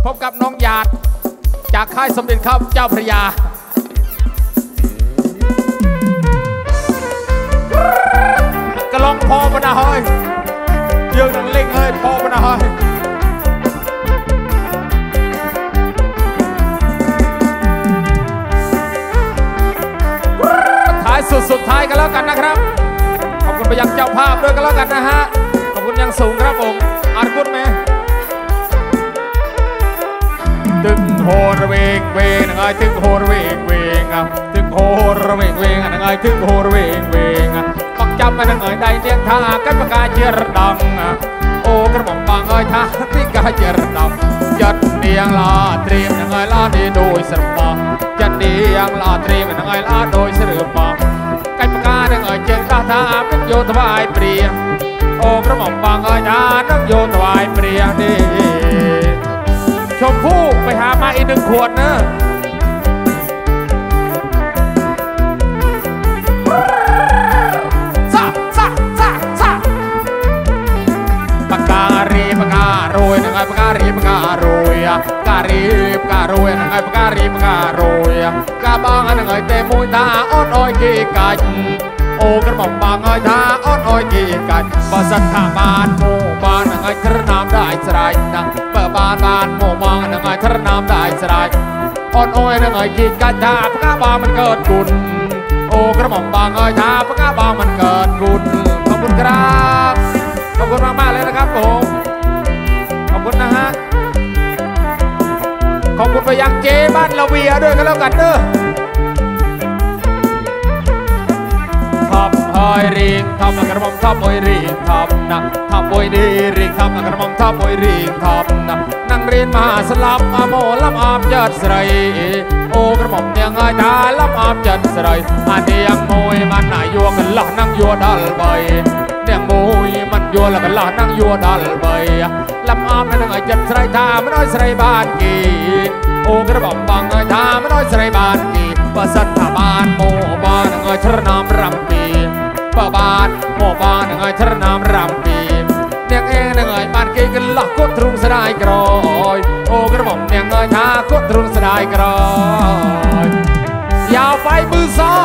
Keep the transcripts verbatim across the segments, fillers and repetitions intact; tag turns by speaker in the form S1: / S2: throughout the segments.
S1: บกับน้องหยาดจากค่ายสมเด็จข้าเจ้าพระยากระลองพอปนะเฮ้ยยืนดังเล่งเฮ้ยพอปนะเฮ้ยท้ายสุดสุดท้ายกันแล้วกันนะครับขอบคุณไปยังเจ้าภาพด้วยกันแล้วกันนะฮะขอบคุณยังสูงครับผมอาร์กุดไหมตึงโหระเวงเวงนังไงตึงโหระเวงเวงอ่ะตึงโหระเวงเวงนังไงตึงโหระเวงเวงอ่ะปักจำมานังไงได้เตียงท่ากันปากกาเจรดังอ่ะโอ้กระหม่อมบางเอ้ยท่าพิกาเจรดังจัดเนียงลาเตรียมนังไงลาดีโดยสมบัติจัดเนียงลาเตรียมนังไงลาโดยเสริมบังกันปากกานังไงเจรท่าท่าเป็นโยธวายเปรียโอ้กระหม่อมบางเอ้ยท่านังโยธวายเปรียดีชมพู่ไปหามาอีกหนึ่งขวดนะซาซาซาซาปากการีปากการุยนังไงปากการีปากการุยการีปากการุยนังไงปากการีปากการุยกาบังนังไงเตมุยตาอ้อนอ้อยกีกันโอ้กระหม่อมบางเอ้ยท่าอ้อนอ้อยกีกันบาสัทธาบานโมบานนังไงครนามได้สลายนังเปิดบานบานโมบางนังไงครนามได้สลายอ้อนอ้อยนังไงกีกันท่าพระกาบางมันเกิดกุลโอ้กระหม่อมบางเอ้ยท่าพระกาบางมันเกิดกุลขอบคุณครับขอบคุณมากมากเลยนะครับผมขอบคุณนะฮะขอบคุณไปยังเจ๊บ้านละเวียด้วยกันแล้วกันเด้อทับหอยริงทับกระหม่อมทับหอยริงทับนะทับหอยดีริงทับกระหม่อมทับหอยริงทับนะนั่งเรียนมาสลับอาโมลำอาบจัดใส่โอ้กระหม่อมยังไงตาลำอาบจัดใส่อันนี้ยังมวยมันน่ายัวกันหล่อนั่งยัวดัลใบเนี่ยมวยมันยัวแล้วกันหล่อนั่งยัวดัลใบลำอาบนั่งไงจัดใส่ท่าไม่น้อยใส่บ้านกีโอ้กระหม่อมบางไงท่าไม่น้อยใส่บ้านกีประสัทธาบานโมบานไงชรนามรำปีป้าบานโมบานไงชรนามรำปีเนียงเองไงบ้านกีกันหลักกดตรุงสลายกรอยโอ้กระหม่อมเนียงไงท่ากดตรุงสลายกรอยยาวไปมือซอ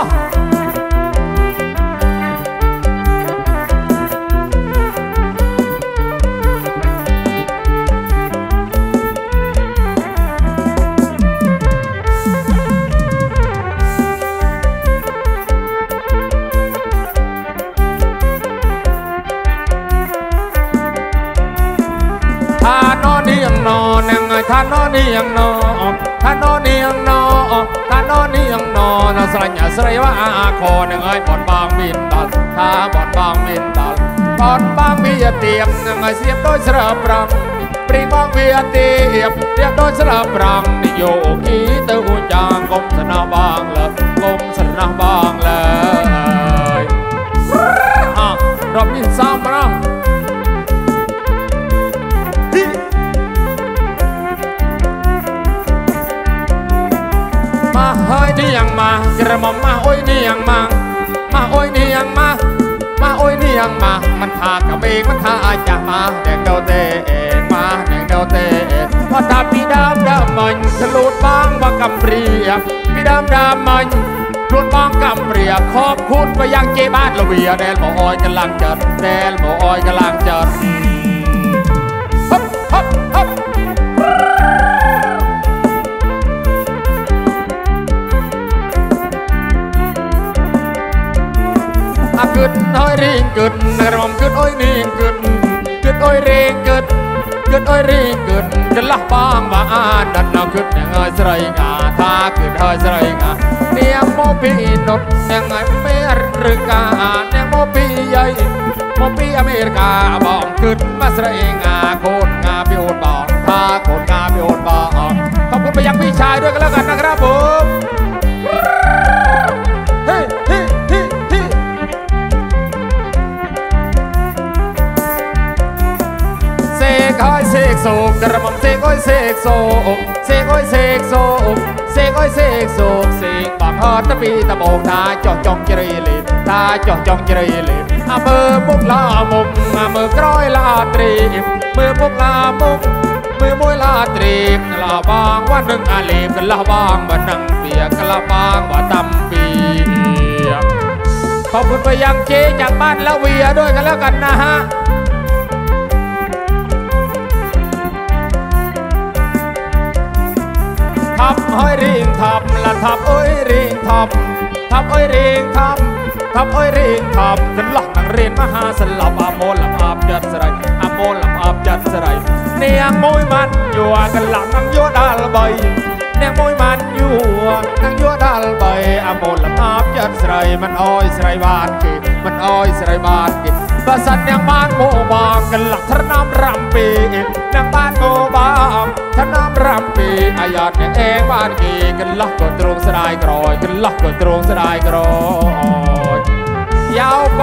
S1: ท่านอนนี่ยังนอนยังไงท่านอนนี่ยังนอนท่านอนนี่ยังนอนท่านอนนี่ยังนอนสระหยาสระว่าอาคอยังไงบอดบางบินดัลท่าบอดบางบินดัลบอดบางมีเตียมยังไงเสียบโดยสระปรังปริงบางมีเตียมเรียบโดยสระปรังนิโยกีเตอหูจางกลมสนาบางเลยกลมสนาบางเลยอ่ะรอบที่สามนะมาเฮ้ยนี่ยังมากระหม่อมมาโอ้ยนี่ยังมามาโอ้ยนี่ยังมามาโอ้ยนี่ยังมามันทากระเบงมันทาอาจจะมาแดงเดาเตเองมาแดงเดาเตเองพอตาปีดำดำมันทะลุบางว่ากำเปรียบปีดำดำมันทะลุบางกำเปรียบขอบคุณไปยังเจ๊บ้านละเวียแดนหมออ้อยกำลังจัดแดนหมออ้อยกำลังจัดฮับฮับฮับกึดอ้อยริงกึดกระหม่อมกึดอ้อยนี่กึดกึดอ้อยริงกึดกึดอ้อยริงกึดจะละบางว่าดันเอากึดยังไงใส่งาท่ากึดอ้อยใส่งาเนี่ยโมปีนดยังไงเมริกาเนี่ยโมปีใหญ่โมปีอเมริกาบองกึดมาใส่งาโคนงาพิโอนบองท่าโคนงาพิโอนบองขอบคุณไปยังพี่ชายด้วยกันแล้วกันนะครับผมเฮ้เฮ้เฮ้เสกอ้อยเสกโศกกระหม่อมเสกอ้อยเสกโศกเสกอ้อยเสกโศกเสกอ้อยเสกโศกเสกบางฮอตะปีตะโบกตาจ่องจ่องเจริญลิตาจ่องจ่องเจริญลิอาเบอร์มุกลามุมอาเบอร์กร้อยลาตรีมือมุกลามุมมือมวยลาตรีลละบางว่าหนึ่งอาลีกันละบางว่านังเปียกันละบางว่าตำปีขอบคุณไปยังเจจากบ้านละเวียด้วยกันแล้วกันนะฮะทับห้อยริงทับละทับอ้อยริงทับทับอ้อยริงทับทับอ้อยริงทับกันหลักนังเรียนมหาสลับอโมลอาบจัดสไรอโมลอาบจัดสไรเนียงมวยมันอยู่กันหลังนังยัวดาลใบเนียงมวยมันอยู่นังยัวดาลใบอโมลอาบจัดสไรมันอ้อยสไรบานกีมันอ้อยสไรบานกีประสันเนียงบ้านโมบางกันหลักทน้ำรำปีเนียงบ้านโมบางทน้ำรำปีอาญาเนียงเองบ้านกีกันหลักก็ตรงสลายกรอยกันหลักก็ตรงสลายกรอยยาวไป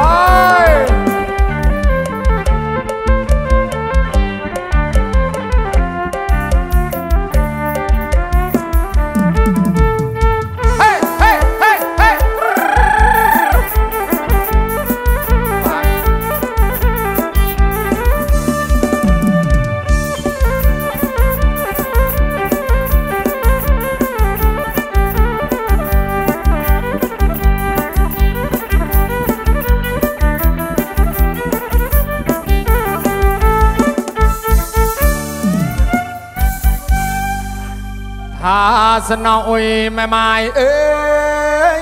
S1: หาสนอยไม่ไม่เอ้ย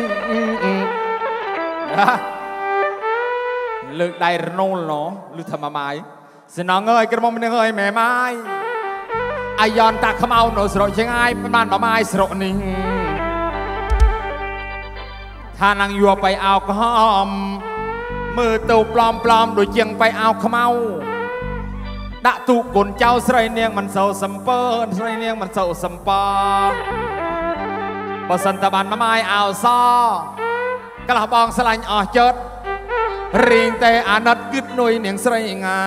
S1: เลือกได้โน่นเนาะหรือทำมาไม่สนองเอ้ยกระมงมันเอ้ยแม่ไม่อายอนตาขมเอาหนูสระยังไงประมาณมาไม่สระนี่ถ้านางยัวไปเอาก็หอมมือตูปลอมปลอมโดยเจียงไปเอาขมเอาดะตุกนเจ้าใส่เนียงมันเศร้าสัมเปิลใส่เนียงมันเศร้าสัมปาบสันตบันมาไม้เอาซอกระบองสลายอ่อเจิดริงแต่อานัดกึดหน่วยเนียงใส่งา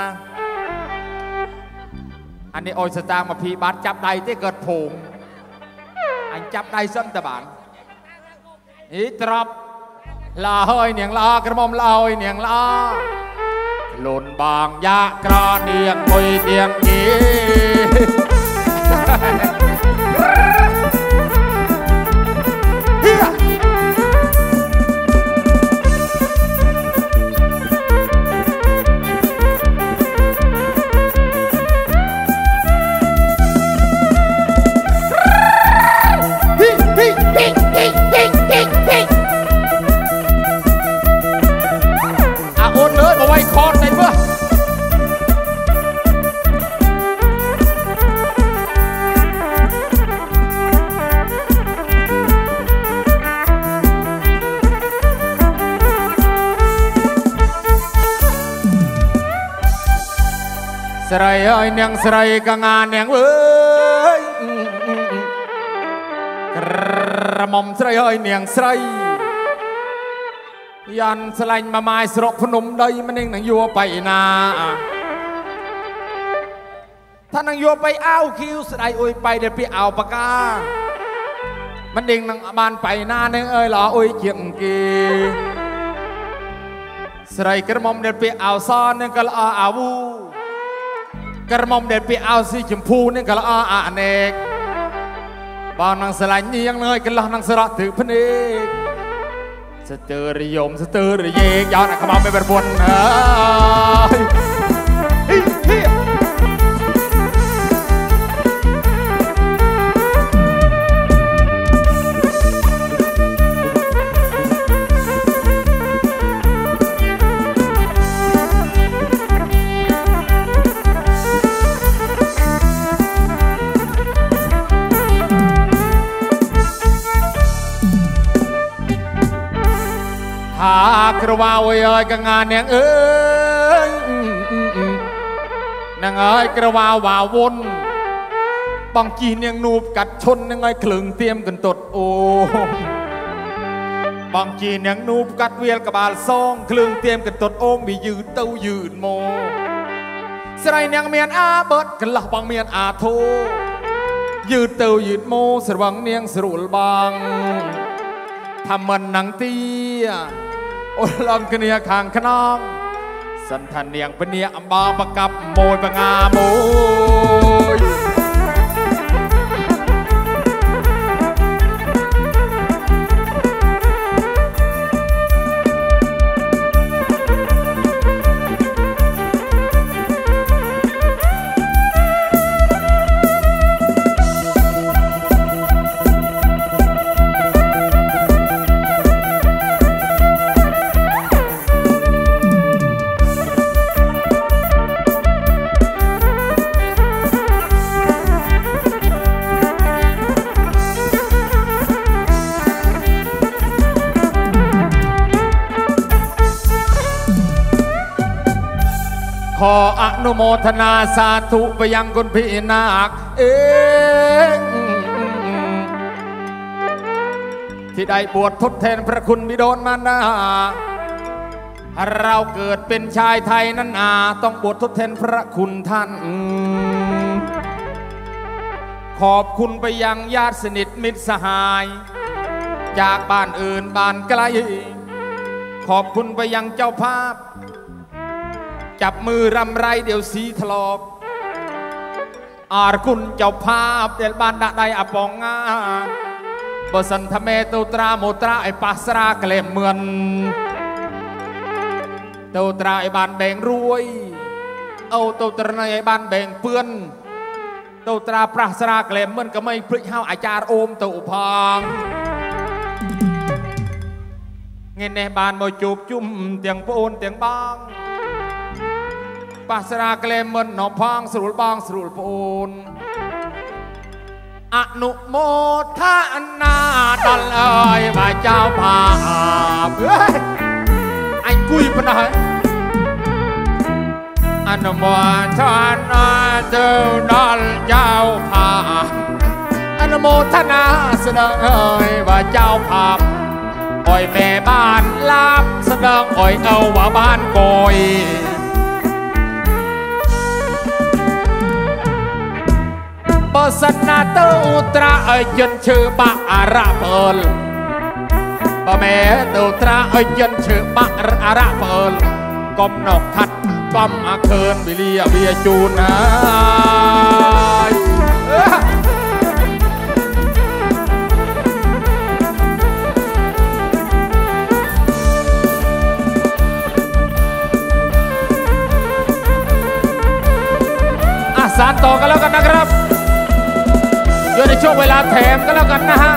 S1: อันนี้โอยสตางมาพีบาดจับได้ที่เกิดผงอันจับได้สันตบันอีตรับลาเฮยเนียงลากระมอมลาเฮยเนียงลาหล่นบางยะกระเนียงมวยเตียงกีอาโอนเลยมาไว้คอนในเมื่อสไรเอ้ยเนียงสไรกังงานเนียงเอ้ยกระหม่อมสไรเอ้ยเนียงสไรยันสลายมาไม้สระพนมได้มันเองนางยัวไปนาถ้านางยัวไปเอาคิวสไลโอยไปเดี๋ยวไปเอาปากกามันเองนางบานไปนาเนงเอ้ยหล่อโอยเจียงกีสไลกระหม่อมเดี๋ยวไปเอาซ้อนเนงก็ละอาวูกระหม่อมเดี๋ยวไปเอาสีชมพูเนงก็ละอาเนกบางนางสลายนี่ยังเลยกันละนางสระถือพเนกสเตอริยมสเตอริเยกย้อนขมาไม่เป็นบนเฮ้ยหากระว่าโอ้ยกังงานเนียงเอ้ยนางเอ้ยกระว่าว่าวนบางจีเนียงนูบกัดชนนางเอ้ยคลึงเตรียมกันตดโอบางจีเนียงนูบกัดเวียลกับบาลซองคลึงเตรียมกันตดโอมมียืดเต้ายืดโมสไลเนียงเมียนอาเบิดกันหลับบางเมียนอาโทยืดเต้ายืดโมสระวังเนียงสรุลบางทำมันหนังเตี้ยโอ้ลองกันเนียขางขนองสันทันเนียงเป็นเนียอัมบาปกับโมยปงาโมยนุโมทนาสาธุไปยังคุณพี่นาคเองที่ได้บวชทดแทนพระคุณบิดามารดาเราเกิดเป็นชายไทยนั้นอาต้องบวชทดแทนพระคุณท่านขอบคุณไปยังญาติสนิทมิตรสหายจากบ้านอื่นบ้านไกลขอบคุณไปยังเจ้าภาพจับมือรำไรเดี๋ยวสีถลอกอาร์คุณเจ้าภาพเดลบ้านดะไดอปองงาบสันทเมตุตราโมตราไอปัสราเกลมเหมือนเตุตราไอบ้านแบ่งรวยเอาเตุตราไอบ้านแบ่งเปื้อนเตุตราปัสราเกลมเหมือนก็ไม่พลิกห้าวอาจารย์โอมตุพังเงินในบ้านมวยจูบจุ่มเตียงปูนเตียงบางปัสราเกลมเหมือนหนอพังสรุปบางสรุปปูนอนุโมทนาดัลเอ้ยพระเจ้าภาพไอ้กุยปนายอนุโมทนาเจ้าดัลเจ้าภาพอนุโมทนาแสดงเอ้ยพระเจ้าภาพอ้อยแม่บ้านลาบแสดงอ้อยเอาว่าบ้านกอยบสนาเต้าตราเอ้ยยันชื่อบะอาระเปิลบะแม่เต้าตราเอ้ยยันชื่อบะอาระเปิลกอมนกทัดกอมอาเคินวิเลียเบียจูนนะอาสานต่อกันแล้วกันนะครับอยู่ในช่วงเวลาแถมก็แล้วกันนะฮะ